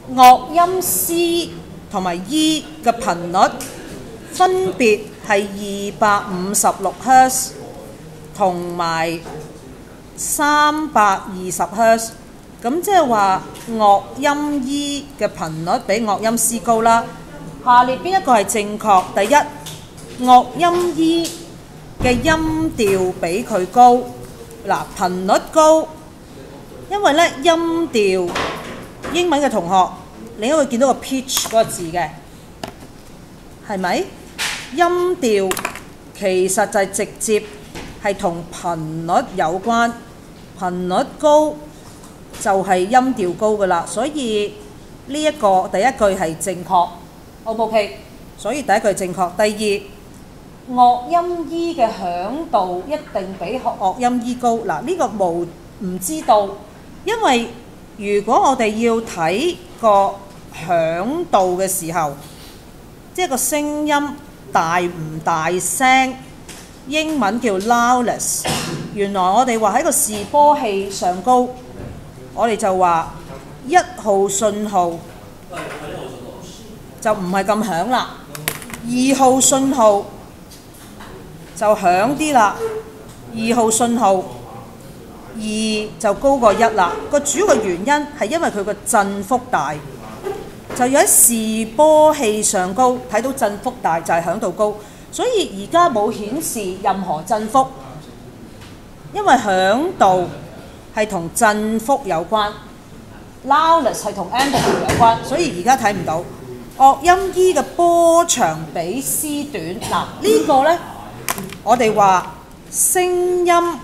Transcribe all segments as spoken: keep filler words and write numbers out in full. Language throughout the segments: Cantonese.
樂音 C 同埋 E 嘅頻率分別係二百五十六赫茲同埋三百二十赫茲，咁即係話樂音 E 嘅頻率比樂音 C 高啦。下列邊一個係正確？第一，樂音 E 嘅音調比佢高，嗱頻率高，因為咧音調英文嘅同學，你應該會見到個 pitch 嗰個字嘅，係咪？音調其實就係直接係同頻率有關，頻率高就係音調高噶啦，所以呢一個第一句係正確 ，O 唔 OK？所以第一句正確。第二，樂音 E 嘅響度一定比樂音 E 高，嗱呢個無唔知道，因為如果我哋要睇個響度嘅時候，即係個聲音大唔大聲，英文叫 loudness。原來我哋話喺個示波器上高，我哋就話一號信號就唔係咁響啦，二號信號就響啲啦，二號信號二就高過一啦。個主要嘅原因係因為佢個振幅大，就要喺示波器上高睇到振幅大就係響度高，所以而家冇顯示任何振幅，因為響度係同振幅有關 ，loudness 係同 amplitude 有關，所以而家睇唔到。樂音 E 嘅波長比 C 短，嗱呢個呢，我哋話聲音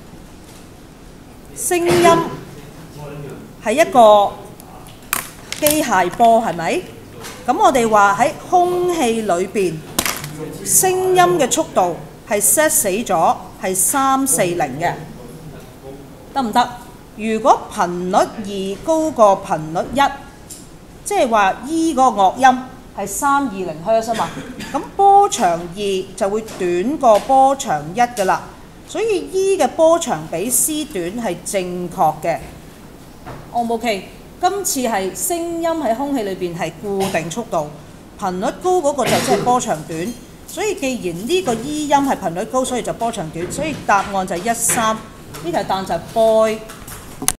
聲音係一個機械波，係咪？咁我哋話喺空氣裏邊，聲音嘅速度係 set 死咗，係三四零嘅，得唔得？如果頻率二高過頻率一，即係話 E 嗰個樂音係三二零赫茲啊嘛，咁波長二就會短過波長一㗎啦，所以 E 嘅波長比 C 短係正確嘅。O 唔 OK？今次係聲音喺空氣裏邊係固定速度，頻率高嗰個就即係波長短，所以既然呢個 E 音係頻率高，所以就波長短，所以答案就係一三。呢題答案就係 boy。